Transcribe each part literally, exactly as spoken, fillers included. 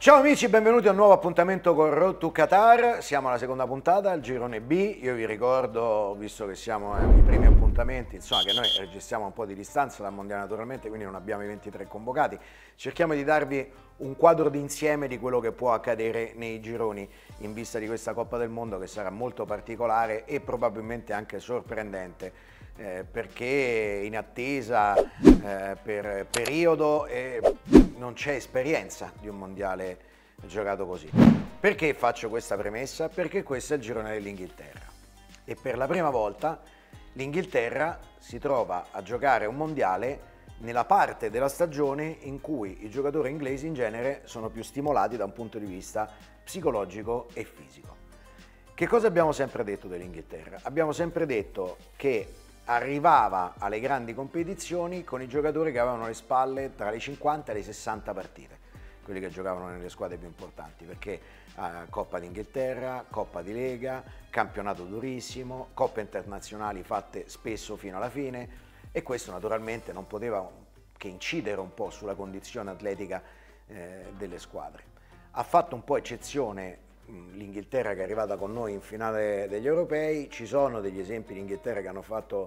Ciao amici, benvenuti a un nuovo appuntamento con Road to Qatar. Siamo alla seconda puntata, al girone B. Io vi ricordo, visto che siamo ai primi appuntamenti, insomma, che noi registriamo un po' di distanza dal mondiale naturalmente, quindi non abbiamo i ventitré convocati. Cerchiamo di darvi un quadro d'insieme di quello che può accadere nei gironi in vista di questa Coppa del Mondo, che sarà molto particolare e probabilmente anche sorprendente. Eh, perché in attesa eh, per periodo e non c'è esperienza di un mondiale giocato così. Perché faccio questa premessa? Perché questo è il girone dell'Inghilterra e per la prima volta l'Inghilterra si trova a giocare un mondiale nella parte della stagione in cui i giocatori inglesi in genere sono più stimolati da un punto di vista psicologico e fisico. Che cosa abbiamo sempre detto dell'Inghilterra? Abbiamo sempre detto che arrivava alle grandi competizioni con i giocatori che avevano le spalle tra le cinquanta e le sessanta partite, quelli che giocavano nelle squadre più importanti, perché eh, Coppa d'Inghilterra, Coppa di Lega, campionato durissimo, coppe internazionali fatte spesso fino alla fine, e questo naturalmente non poteva che incidere un po' sulla condizione atletica eh, delle squadre. Ha fatto un po' eccezione l'Inghilterra, che è arrivata con noi in finale degli europei. Ci sono degli esempi di Inghilterra che hanno fatto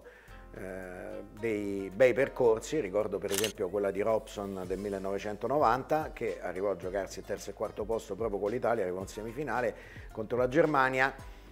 eh, dei bei percorsi, ricordo per esempio quella di Robson del millenovecentonovanta, che arrivò a giocarsi il terzo e quarto posto proprio con l'Italia, arrivò in semifinale contro la Germania,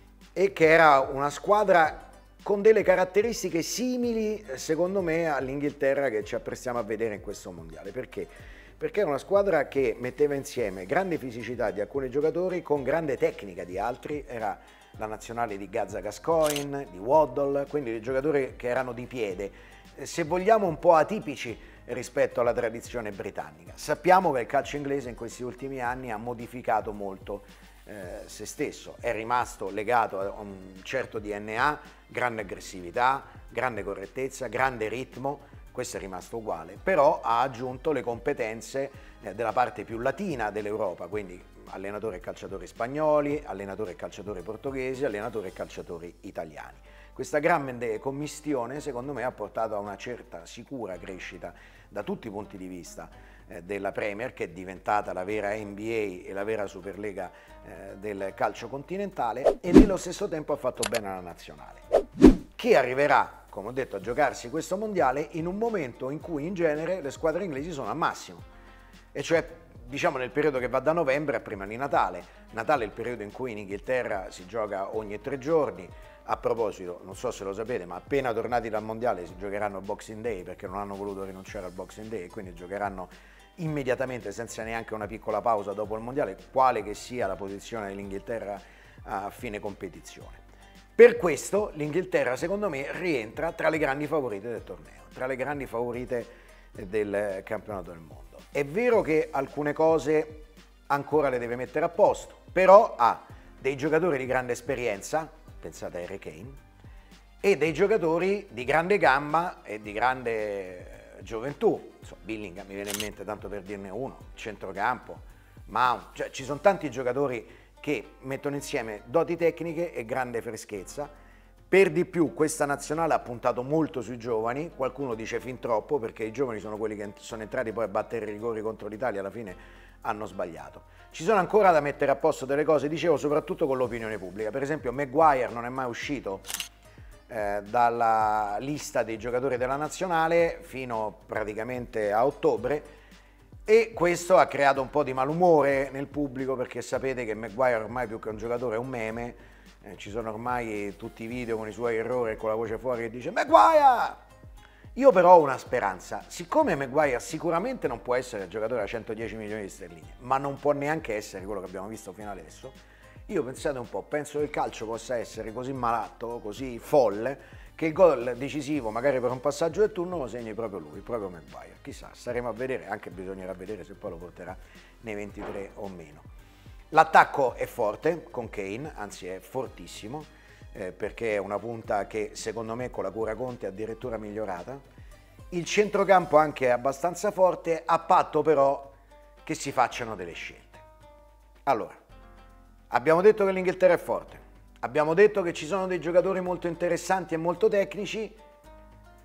e che era una squadra con delle caratteristiche simili secondo me all'Inghilterra che ci apprestiamo a vedere in questo mondiale. Perché? Perché era una squadra che metteva insieme grande fisicità di alcuni giocatori con grande tecnica di altri. Era la nazionale di Gazza Gascoigne, di Waddle, quindi dei giocatori che erano di piede, se vogliamo un po' atipici rispetto alla tradizione britannica. Sappiamo che il calcio inglese in questi ultimi anni ha modificato molto eh, se stesso, è rimasto legato a un certo D N A, grande aggressività, grande correttezza, grande ritmo. Questo è rimasto uguale, però ha aggiunto le competenze eh, della parte più latina dell'Europa, quindi allenatori e calciatori spagnoli, allenatori e calciatori portoghesi, allenatori e calciatori italiani. Questa grande commistione secondo me ha portato a una certa sicura crescita da tutti i punti di vista eh, della Premier, che è diventata la vera N B A e la vera Superlega eh, del calcio continentale, e nello stesso tempo ha fatto bene alla nazionale, che arriverà, come ho detto, a giocarsi questo mondiale in un momento in cui in genere le squadre inglesi sono al massimo, e cioè diciamo nel periodo che va da novembre a prima di Natale. Natale è il periodo in cui in Inghilterra si gioca ogni tre giorni. A proposito, non so se lo sapete, ma appena tornati dal mondiale si giocheranno il Boxing Day, perché non hanno voluto rinunciare al Boxing Day e quindi giocheranno immediatamente senza neanche una piccola pausa dopo il mondiale, quale che sia la posizione dell'Inghilterra a fine competizione. Per questo l'Inghilterra secondo me rientra tra le grandi favorite del torneo, tra le grandi favorite del campionato del mondo. È vero che alcune cose ancora le deve mettere a posto, però ha dei giocatori di grande esperienza, pensate a Harry Kane, e dei giocatori di grande gamma e di grande gioventù. Insomma, Bellingham mi viene in mente, tanto per dirne uno, centrocampo, Mount, cioè ci sono tanti giocatori che mettono insieme doti tecniche e grande freschezza. Per di più questa nazionale ha puntato molto sui giovani, qualcuno dice fin troppo, perché i giovani sono quelli che sono entrati poi a battere i rigori contro l'Italia, alla fine hanno sbagliato. Ci sono ancora da mettere a posto delle cose, dicevo, soprattutto con l'opinione pubblica. Per esempio Maguire non è mai uscito eh, dalla lista dei giocatori della nazionale fino praticamente a ottobre, e questo ha creato un po' di malumore nel pubblico, perché sapete che Maguire ormai più che un giocatore è un meme, eh, ci sono ormai tutti i video con i suoi errori e con la voce fuori che dice Maguire! Io però ho una speranza, siccome Maguire sicuramente non può essere il giocatore a centodieci milioni di sterline, ma non può neanche essere quello che abbiamo visto fino adesso, io pensate un po', penso che il calcio possa essere così malato, così folle, che il gol decisivo magari per un passaggio del turno lo segni proprio lui, proprio Maguire. Chissà, staremo a vedere, anche bisognerà vedere se poi lo porterà nei ventitré o meno. L'attacco è forte con Kane, anzi è fortissimo, eh, perché è una punta che secondo me con la cura Conte è addirittura migliorata. Il centrocampo anche è abbastanza forte, a patto però che si facciano delle scelte. Allora, abbiamo detto che l'Inghilterra è forte, abbiamo detto che ci sono dei giocatori molto interessanti e molto tecnici,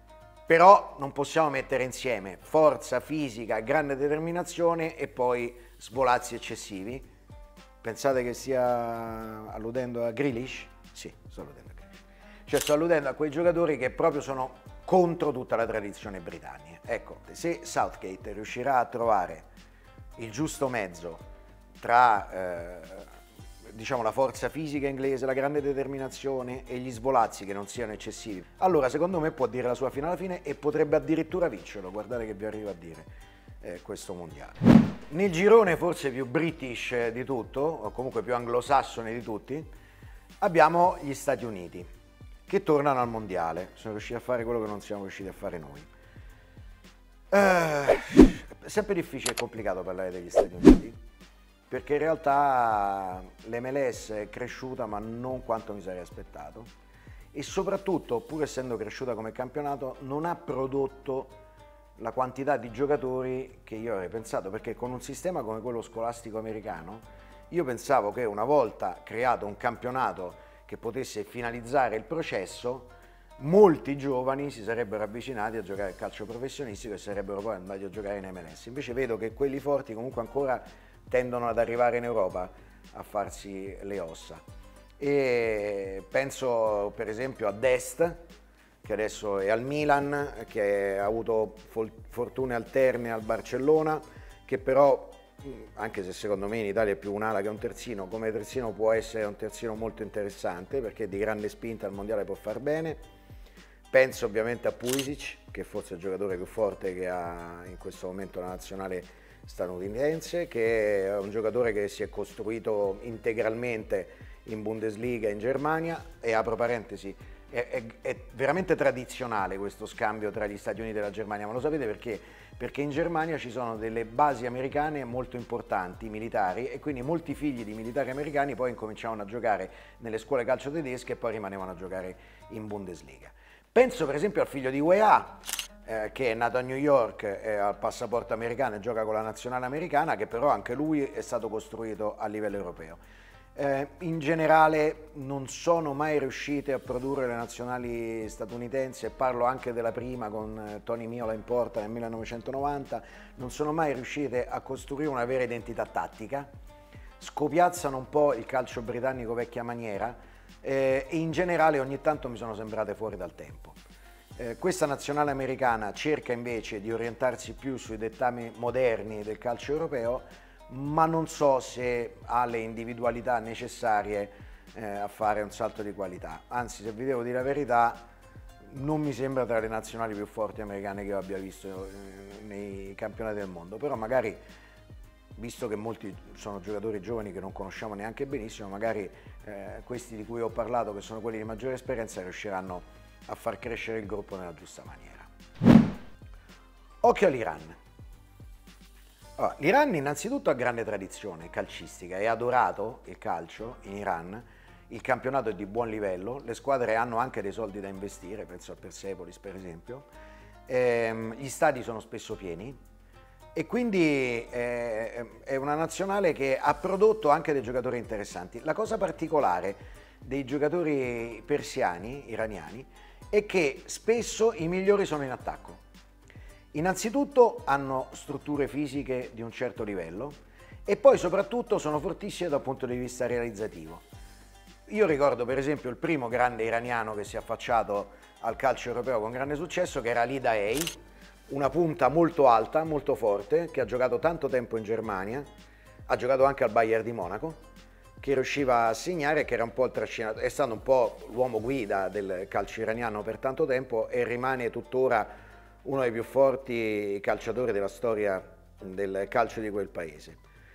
però non possiamo mettere insieme forza fisica, grande determinazione e poi svolazzi eccessivi. Pensate che stia alludendo a Grealish? Sì, sto alludendo a Grealish. Cioè sto alludendo a quei giocatori che proprio sono contro tutta la tradizione britannica. Ecco, se Southgate riuscirà a trovare il giusto mezzo tra eh, diciamo la forza fisica inglese, la grande determinazione e gli svolazzi che non siano eccessivi, allora secondo me può dire la sua fino alla fine e potrebbe addirittura vincerlo. Guardate che vi arrivo a dire eh, questo mondiale. Nel girone forse più british di tutto, o comunque più anglosassone di tutti, abbiamo gli Stati Uniti, che tornano al mondiale. Sono riusciti a fare quello che non siamo riusciti a fare noi. Eh, è sempre difficile e complicato parlare degli Stati Uniti, perché in realtà l'M L S è cresciuta ma non quanto mi sarei aspettato, e soprattutto, pur essendo cresciuta come campionato, non ha prodotto la quantità di giocatori che io avrei pensato, perché con un sistema come quello scolastico americano io pensavo che una volta creato un campionato che potesse finalizzare il processo, molti giovani si sarebbero avvicinati a giocare al calcio professionistico e sarebbero poi andati a giocare in M L S. Invece vedo che quelli forti comunque ancora tendono ad arrivare in Europa a farsi le ossa, e penso per esempio a Dest, che adesso è al Milan, che ha avuto fortune alterne al Barcellona, che però, anche se secondo me in Italia è più un'ala che un terzino, come terzino può essere un terzino molto interessante, perché di grande spinta al mondiale può far bene. Penso ovviamente a Pulisic, che forse è il giocatore più forte che ha in questo momento la nazionale statunitense, che è un giocatore che si è costruito integralmente in Bundesliga in Germania, e apro parentesi, È, è, è veramente tradizionale questo scambio tra gli Stati Uniti e la Germania, ma lo sapete perché? Perché in Germania ci sono delle basi americane molto importanti, militari, e quindi molti figli di militari americani poi incominciavano a giocare nelle scuole calcio tedesche e poi rimanevano a giocare in Bundesliga. Penso per esempio al figlio di Weah, eh, che è nato a New York, eh, ha il passaporto americano e gioca con la nazionale americana, che però anche lui è stato costruito a livello europeo. Eh, in generale non sono mai riuscite a produrre le nazionali statunitensi, e parlo anche della prima con eh, Tony Miola in porta nel millenovecentonovanta, non sono mai riuscite a costruire una vera identità tattica, scopiazzano un po' il calcio britannico vecchia maniera, eh, e in generale ogni tanto mi sono sembrate fuori dal tempo. Eh, questa nazionale americana cerca invece di orientarsi più sui dettami moderni del calcio europeo, ma non so se ha le individualità necessarie eh, a fare un salto di qualità. Anzi, se vi devo dire la verità, non mi sembra tra le nazionali più forti americane che io abbia visto eh, nei campionati del mondo, però magari, visto che molti sono giocatori giovani che non conosciamo neanche benissimo, magari eh, questi di cui ho parlato, che sono quelli di maggiore esperienza, riusciranno a far crescere il gruppo nella giusta maniera. Occhio all'Iran. Allora, l'Iran innanzitutto ha grande tradizione calcistica, è adorato il calcio in Iran, il campionato è di buon livello, le squadre hanno anche dei soldi da investire, penso a Persepolis per esempio, ehm, gli stadi sono spesso pieni, e quindi eh, è una nazionale che ha prodotto anche dei giocatori interessanti. La cosa particolare dei giocatori persiani, iraniani, è che spesso i migliori sono in attacco. Innanzitutto hanno strutture fisiche di un certo livello, e poi soprattutto sono fortissime dal punto di vista realizzativo. Io ricordo per esempio il primo grande iraniano che si è affacciato al calcio europeo con grande successo, che era Ali Daei, una punta molto alta, molto forte, che ha giocato tanto tempo in Germania, ha giocato anche al Bayern di Monaco, che riusciva a segnare, che era un po' il trascinatore, è stato un po' l'uomo guida del calcio iraniano per tanto tempo e rimane tuttora uno dei più forti calciatori della storia del calcio di quel paese.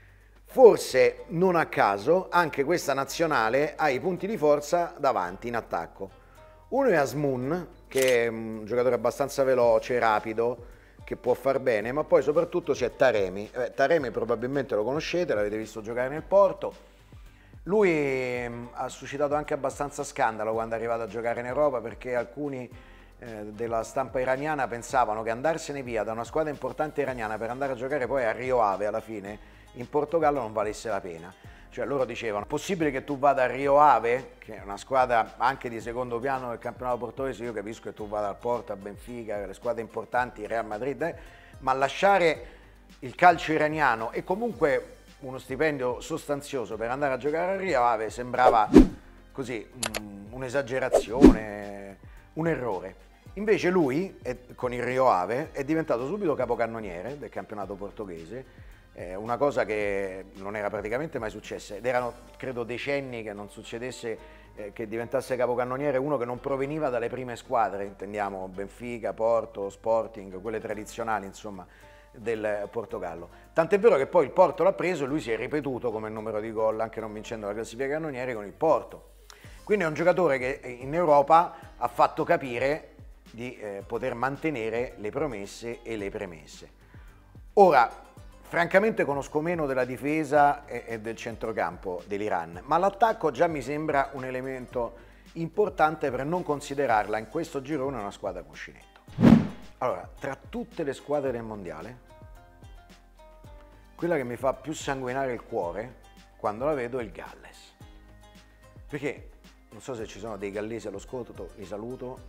Forse non a caso anche questa nazionale ha i punti di forza davanti in attacco. Uno è Azmoun, che è un giocatore abbastanza veloce, rapido, che può far bene, ma poi soprattutto c'è Taremi. Eh, Taremi probabilmente lo conoscete, l'avete visto giocare nel Porto. Lui eh, ha suscitato anche abbastanza scandalo quando è arrivato a giocare in Europa, perché alcuni della stampa iraniana pensavano che andarsene via da una squadra importante iraniana per andare a giocare poi a Rio Ave alla fine in Portogallo non valesse la pena. Cioè loro dicevano: è possibile che tu vada a Rio Ave, che è una squadra anche di secondo piano del campionato portoghese, io capisco che tu vada al Porto, a Benfica, le squadre importanti, Real Madrid, eh, ma lasciare il calcio iraniano e comunque uno stipendio sostanzioso per andare a giocare a Rio Ave sembrava così um, un'esagerazione, un errore. Invece lui, con il Rio Ave, è diventato subito capocannoniere del campionato portoghese, eh, una cosa che non era praticamente mai successa, ed erano credo decenni che non succedesse eh, che diventasse capocannoniere uno che non proveniva dalle prime squadre, intendiamo Benfica, Porto, Sporting, quelle tradizionali insomma del Portogallo. Tant'è vero che poi il Porto l'ha preso e lui si è ripetuto come numero di gol, anche non vincendo la classifica cannoniere, con il Porto. Quindi è un giocatore che in Europa ha fatto capire di eh, poter mantenere le promesse e le premesse. Ora, francamente conosco meno della difesa e, e del centrocampo dell'Iran, ma l'attacco già mi sembra un elemento importante per non considerarla in questo girone una squadra cuscinetto. Allora, tra tutte le squadre del mondiale, quella che mi fa più sanguinare il cuore quando la vedo è il Galles. Perché, non so se ci sono dei gallesi allo ascolto, li saluto.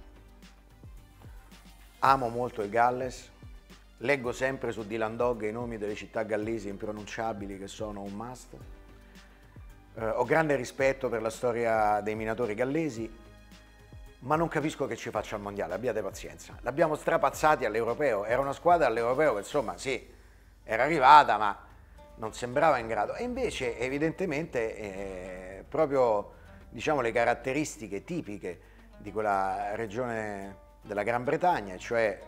Amo molto il Galles, leggo sempre su Dylan Dog i nomi delle città gallesi impronunciabili che sono un must. Eh, ho grande rispetto per la storia dei minatori gallesi, ma non capisco che ci faccia al mondiale, abbiate pazienza. L'abbiamo strapazzati all'europeo, era una squadra all'europeo che insomma sì, era arrivata ma non sembrava in grado. E invece evidentemente eh, proprio diciamo le caratteristiche tipiche di quella regione della Gran Bretagna, cioè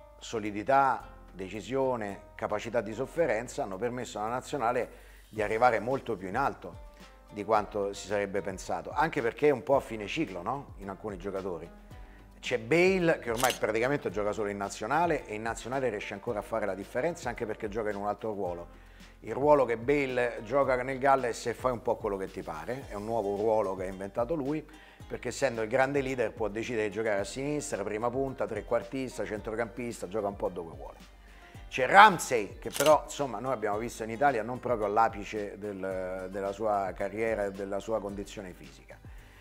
solidità, decisione, capacità di sofferenza, hanno permesso alla nazionale di arrivare molto più in alto di quanto si sarebbe pensato, anche perché è un po' a fine ciclo, no? In alcuni giocatori. C'è Bale che ormai praticamente gioca solo in nazionale e in nazionale riesce ancora a fare la differenza anche perché gioca in un altro ruolo. Il ruolo che Bale gioca nel Galles è fai un po' quello che ti pare, è un nuovo ruolo che ha inventato lui, perché essendo il grande leader può decidere di giocare a sinistra, prima punta, trequartista, centrocampista, gioca un po' dove vuole. C'è Ramsey, che però insomma noi abbiamo visto in Italia non proprio all'apice del, della sua carriera e della sua condizione fisica.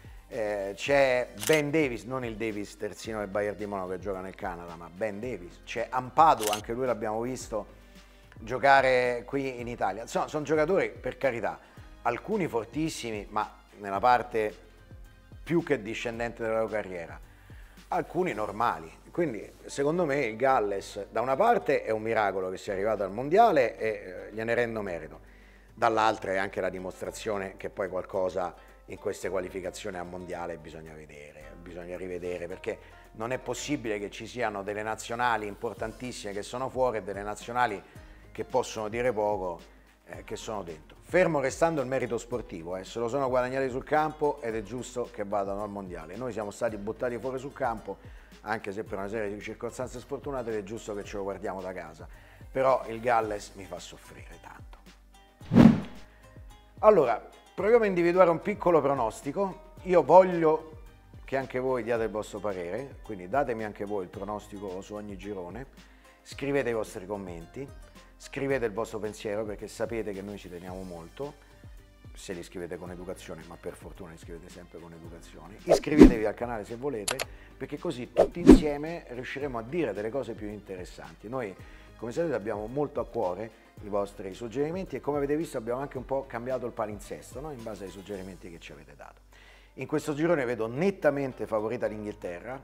Eh, c'è Ben Davies, non il Davis terzino del Bayern di Monaco che gioca nel Canada, ma Ben Davies. C'è Ampadu, anche lui l'abbiamo visto giocare qui in Italia. Insomma, sono giocatori, per carità, alcuni fortissimi, ma nella parte più che discendente della loro carriera, alcuni normali. Quindi secondo me il Galles da una parte è un miracolo che sia arrivato al mondiale e eh, gliene rendo merito, dall'altra è anche la dimostrazione che poi qualcosa in queste qualificazioni al mondiale bisogna vedere, bisogna rivedere, perché non è possibile che ci siano delle nazionali importantissime che sono fuori e delle nazionali che possono dire poco eh, che sono dentro. Fermo restando il merito sportivo, eh, se lo sono guadagnati sul campo ed è giusto che vadano al mondiale. Noi siamo stati buttati fuori sul campo, anche se per una serie di circostanze sfortunate ed è giusto che ce lo guardiamo da casa. Però il Galles mi fa soffrire tanto. Allora, proviamo a individuare un piccolo pronostico. Io voglio che anche voi diate il vostro parere, quindi datemi anche voi il pronostico su ogni girone, scrivete i vostri commenti, scrivete il vostro pensiero perché sapete che noi ci teniamo molto, se li scrivete con educazione, ma per fortuna li scrivete sempre con educazione. Iscrivetevi al canale se volete, perché così tutti insieme riusciremo a dire delle cose più interessanti. Noi, come sapete, abbiamo molto a cuore i vostri suggerimenti e come avete visto abbiamo anche un po' cambiato il palinsesto, no? In base ai suggerimenti che ci avete dato. In questo girone vedo nettamente favorita l'Inghilterra.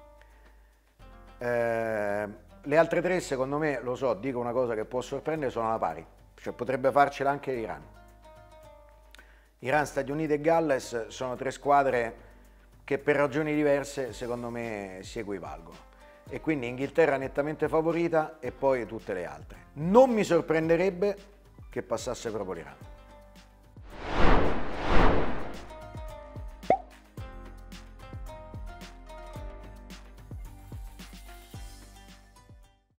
Eh, le altre tre, secondo me, lo so, dico una cosa che può sorprendere, sono alla pari. Cioè potrebbe farcela anche l'Iran. Iran, Stati Uniti e Galles sono tre squadre che per ragioni diverse, secondo me, si equivalgono. E quindi Inghilterra nettamente favorita e poi tutte le altre. Non mi sorprenderebbe che passasse proprio l'Iran.